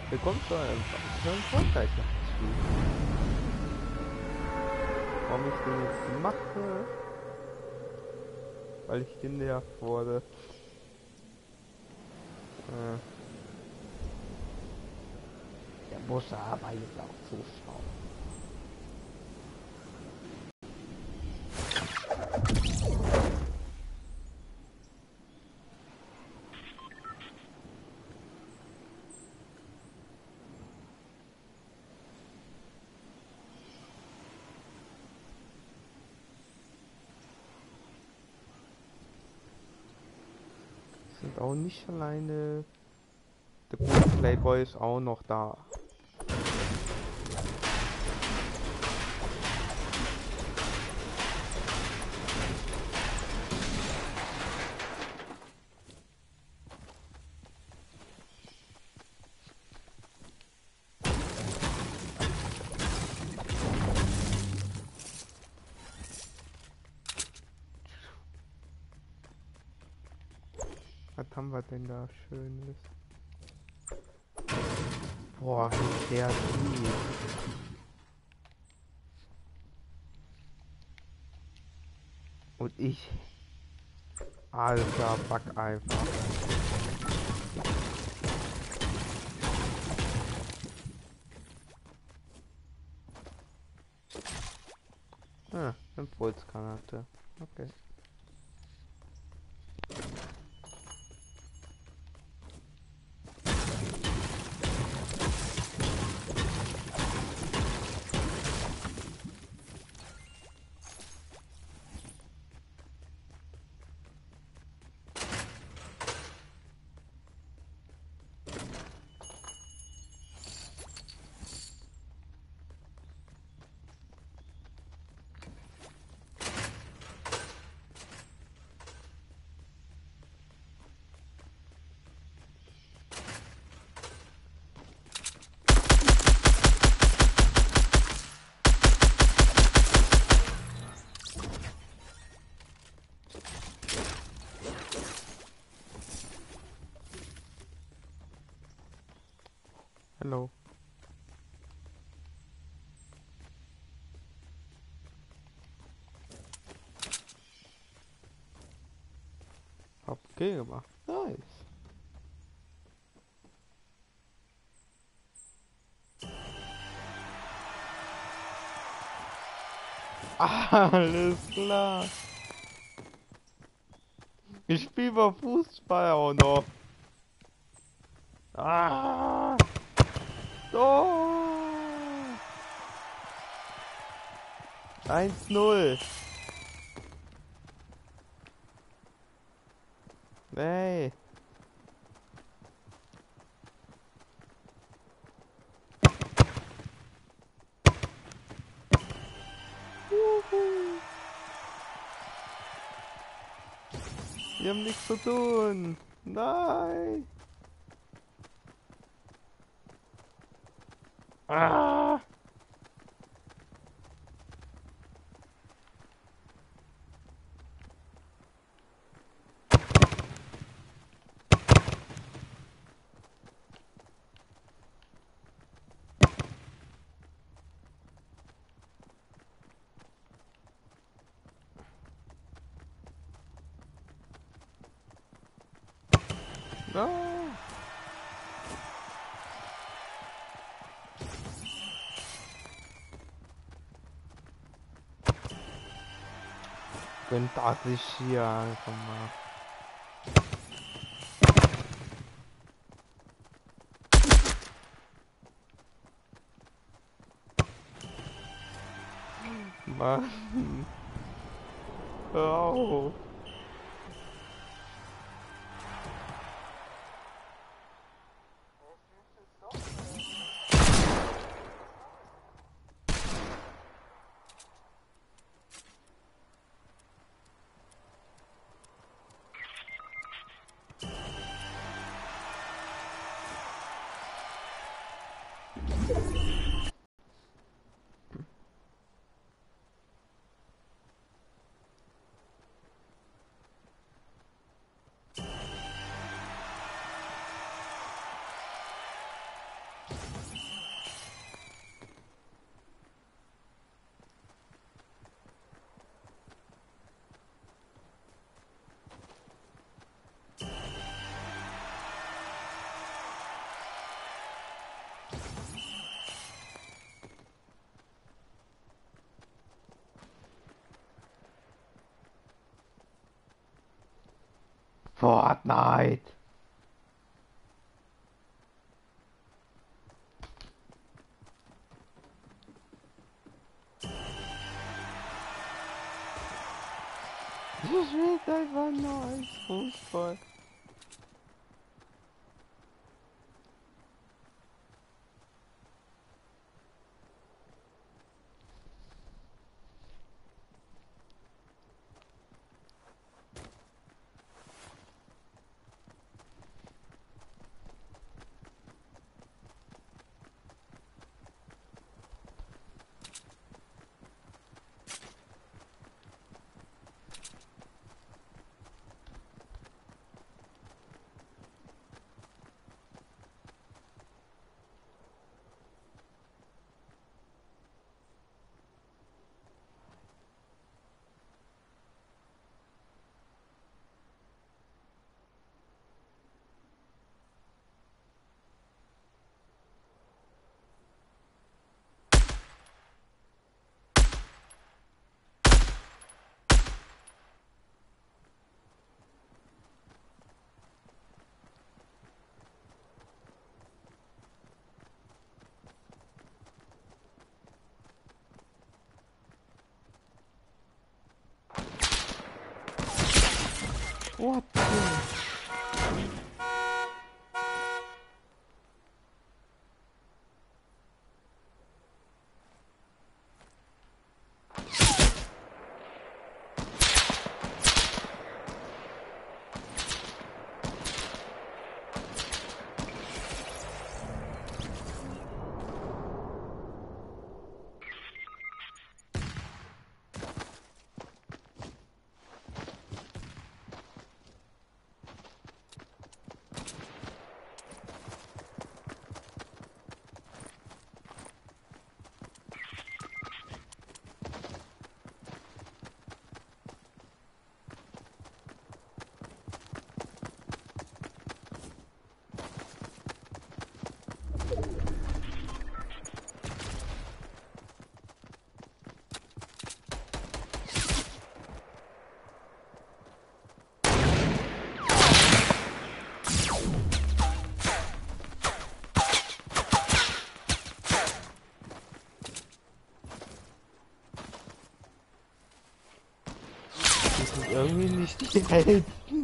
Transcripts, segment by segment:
Willkommen zu einem weiteren Fortnite-Spiel. Warum ich den jetzt mache? Weil ich genervt wurde. Der muss aber jetzt auch zuschauen. Sind auch nicht alleine. Der gute Playboy ist auch noch da. Was haben wir denn da Schönes? Boah, wie der sieht. Und ich. Alter, fuck einfach. Ah, Impulsgranate. Okay. Hallo. Hab okay gemacht. Nice. Alles klar. Ich spiele mal Fußball auch noch. Ah! Oh! 1-0. Nee. Juhu. Wir haben nichts zu tun. Nein. Ah! No. Gönnt sich hier einfach mal. Mann. Hör auf. Fortnite. Ich will einfach nur als Fußball. What the? Das sind irgendwie nicht die Helden.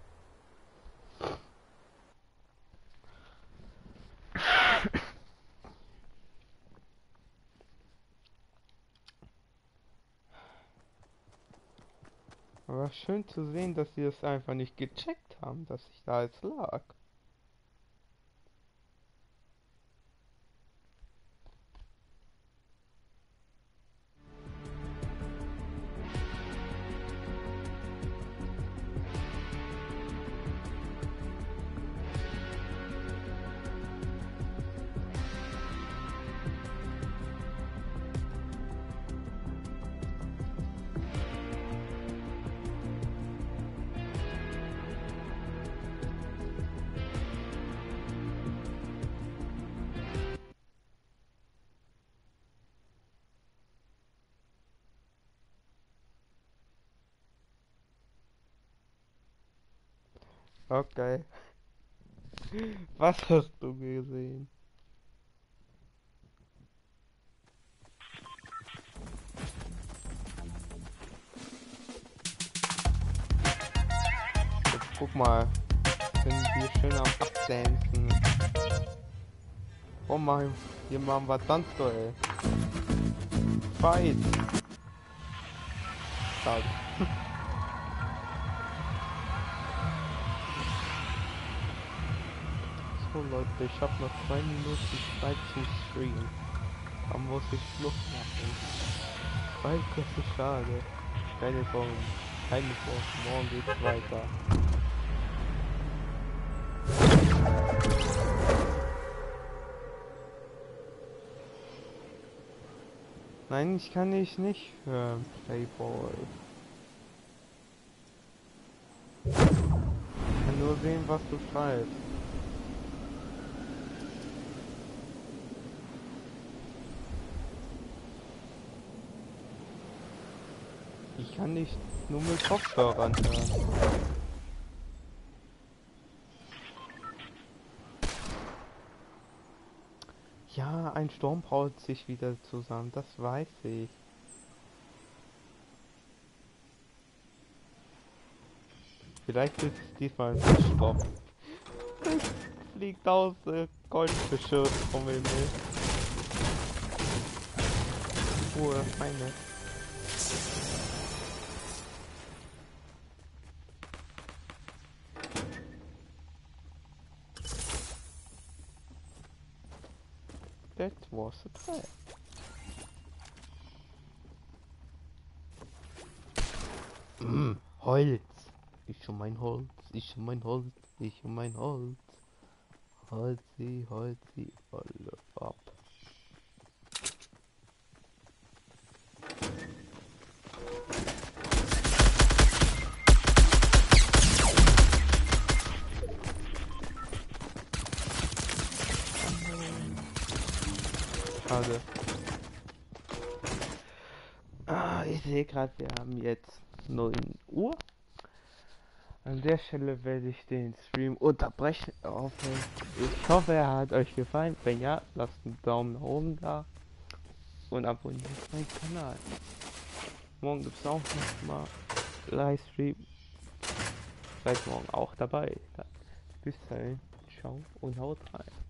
Aber schön zu sehen, dass sie es einfach nicht gecheckt haben, dass ich da jetzt lag. Okay. Was hast du gesehen? Jetzt guck mal. Sind wir schön am Abdancen. Oh mein, hier machen wir Tanzduell. Fight. Schade. So Leute, ich habe noch 2 Minuten Zeit zum Streamen. Da muss ich Schluss machen. Weil das ist schade. Keine Sorgen. Keine Sorgen. Morgen geht's weiter. Nein, ich kann dich nicht hören, Playboy. Ich kann nur sehen, was du schreibst. Ich kann dich nur mit Kopfhörern hören. Ja, ein Sturm braut sich wieder zusammen, das weiß ich. Vielleicht ist es diesmal ein Fischkopf. Fliegt aus Goldfische vom Himmel. Hohe Feinde. That was a trap. Holz. Ich und mein Holz, ich und mein Holz, ich und mein Holz. Holzi, Holzi, alle ab. Schade. Ich sehe gerade, wir haben jetzt 9 Uhr. An der Stelle werde ich den Stream unterbrechen. Ich hoffe, er hat euch gefallen. Wenn ja, lasst einen Daumen nach oben da und abonniert meinen Kanal. Morgen gibt es auch noch mal Livestream. Seid morgen auch dabei. Dann bis dahin, ciao und haut rein.